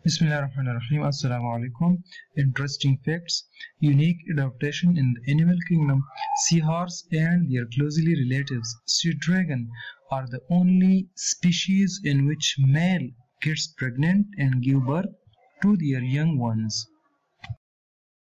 Bismillahirrahmanirrahim. Assalamu alaikum. Interesting facts. Unique adaptation in the animal kingdom. Seahorse and their closely relatives, sea dragon, are the only species in which male gets pregnant and give birth to their young ones.